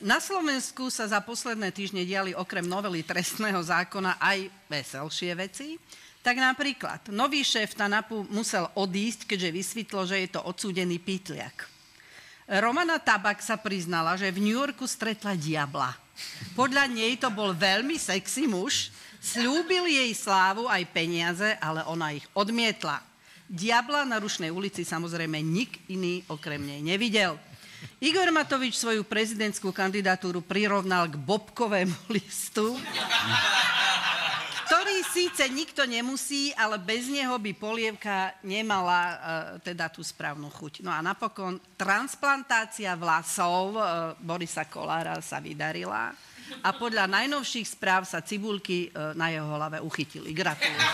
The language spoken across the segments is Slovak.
Na Slovensku sa za posledné týždne diali okrem novely trestného zákona aj veselšie veci. Tak napríklad, nový šéf TANAPu musel odísť, keďže vysvetlo, že je to odsúdený pytliak. Romana Tabak sa priznala, že v New Yorku stretla diabla. Podľa nej to bol veľmi sexy muž, sľúbil jej slávu aj peniaze, ale ona ich odmietla. Diabla na Rušnej ulici samozrejme nik iný okrem nej nevidel. Igor Matovič svoju prezidentskú kandidatúru prirovnal k bobkovému listu, ktorý síce nikto nemusí, ale bez neho by polievka nemala teda tú správnu chuť. No a napokon transplantácia vlasov Borisa Kollára sa vydarila a podľa najnovších správ sa cibulky na jeho hlave uchytili. Gratulujem.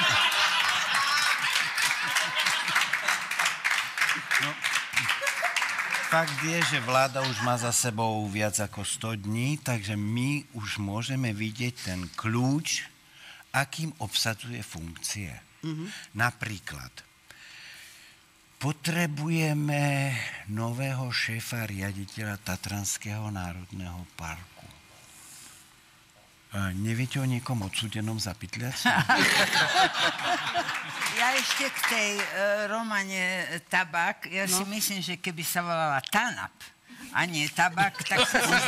No, fakt je, že vláda už má za sebou viac ako 100 dní, takže my už môžeme vidieť ten kľúč, akým obsadzuje funkcie. Napríklad, potrebujeme nového šéfa riaditeľa Tatranského národného parku. Neviete o niekom odsúdenom za pytliactvo? Ja ešte k tej Romane Tabak, ja si myslím, že keby sa volala TANAP, a nie Tabak, tak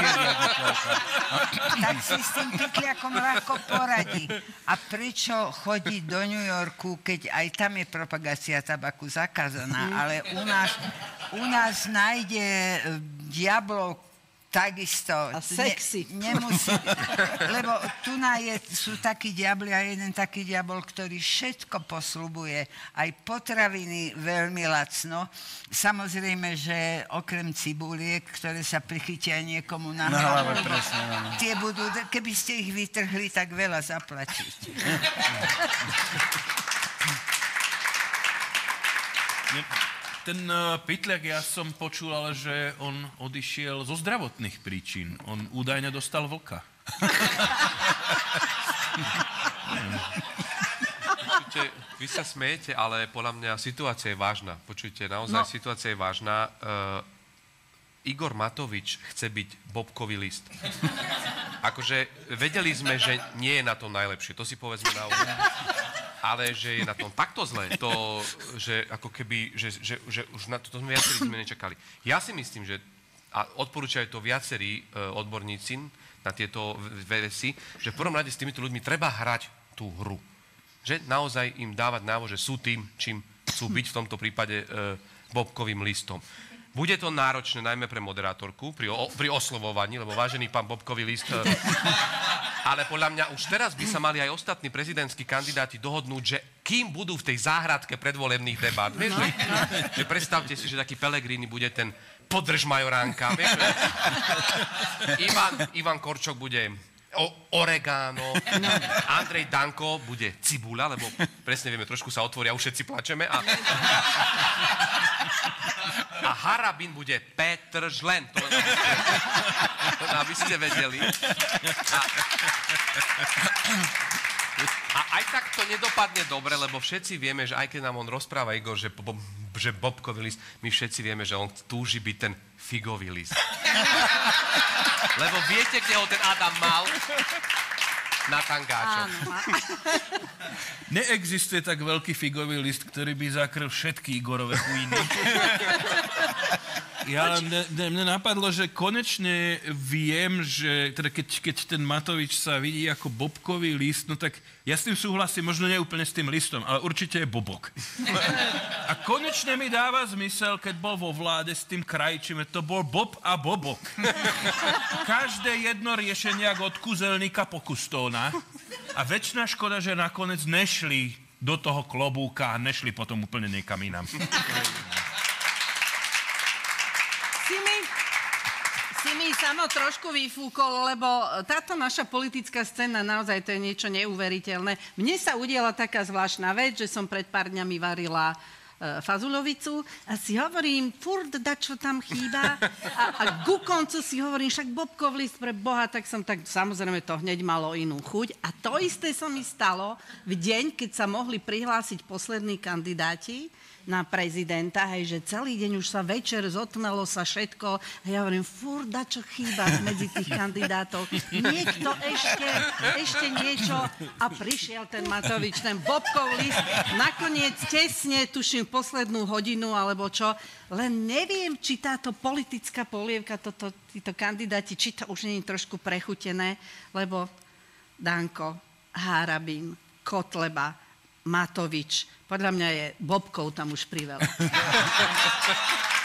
si s tým pytliakom ľahko poradí. A prečo chodí do New Yorku, keď aj tam je propagácia tabaku zakázaná, ale u nás nájde diablov takisto. A sexy. Nemusí, lebo tu sú takí diabli a jeden taký diabol, ktorý všetko posľubuje, aj potraviny veľmi lacno. Samozrejme, že okrem cibuliek, ktoré sa prichytia niekomu na hlavu, tie budú, keby ste ich vytrhli, tak veľa zaplatíte. Ten pytliak, ja som počul, ale že on odišiel zo zdravotných príčin. On údajne dostal vlka. Počujte, vy sa smejete, ale podľa mňa situácia je vážna. Počujte, naozaj situácia je vážna. Igor Matovič chce byť bobkový list. Akože vedeli sme, že nie je na tom najlepšie. To si povedzme na úvod. Ale že je na tom takto zle, to, že ako keby, že už na to sme viacerí sme nečakali. Ja si myslím, že, a odporúčajú to viacerí odborníci na tieto veci, že v prvom rade s týmito ľuďmi treba hrať tú hru. Že naozaj im dávať návo, že sú tým, čím chcú byť, v tomto prípade bobkovým listom. Bude to náročné najmä pre moderátorku pri oslovovaní, lebo vážený pán bobkový list... Ale podľa mňa už teraz by sa mali aj ostatní prezidentskí kandidáti dohodnúť, že kým budú v tej záhradke predvolebných debát. Vieš, že predstavte si, že taký Pellegrini bude ten podrž majoránka. Vieš, Ivan Korčok bude oregano, Andrej Danko bude cibula, lebo presne vieme, trošku sa otvoria, už všetci plačeme. A Harabin bude Petr Žlen. To aby ste vedeli. A aj tak to nedopadne dobre, lebo všetci vieme, že aj keď nám on rozpráva Igor, že bobkový list, my všetci vieme, že on túži byť ten figový list. Lebo viete, kde ho ten Adam mal? Na tangáčoch. Neexistuje tak veľký figový list, ktorý by zakryl všetky Igorové chujiny. Mne napadlo, že konečne viem, že teda keď ten Matovič sa vidí ako bobkový list, no tak ja s tým súhlasím, možno nie úplne s tým listom, ale určite je bobok. A konečne mi dáva zmysel, keď bol vo vláde s tým krajčím, to bol Bob a Bobok. Každé jedno riešenie od kúzelníka po Kustóna. A väčšina škoda, že nakoniec nešli do toho klobúka a nešli potom úplne niekam inám. Si mi samo trošku vyfúkol, lebo táto naša politická scéna naozaj to je niečo neuveriteľné. Mne sa udiala taká zvláštna vec, že som pred pár dňami varila fazulovicu a si hovorím, furt dačo tam chýba a ku koncu si hovorím, však bobkov list pre Boha, tak samozrejme to hneď malo inú chuť a to isté sa mi stalo v deň, keď sa mohli prihlásiť poslední kandidáti, na prezidenta, hej, že celý deň už sa večer zotmelo sa všetko. A ja hovorím, furt dačo chýba medzi tých kandidátov. Niekto ešte niečo. A prišiel ten Matovič, ten Bobkov list. Nakoniec tesne, tuším, poslednú hodinu, alebo čo. Len neviem, či táto politická polievka, títo kandidáti, či to už nie je trošku prechutené, lebo Danko, Harabin, Kotleba, Matovič. Podľa mňa je Bobkov tam už priveľa.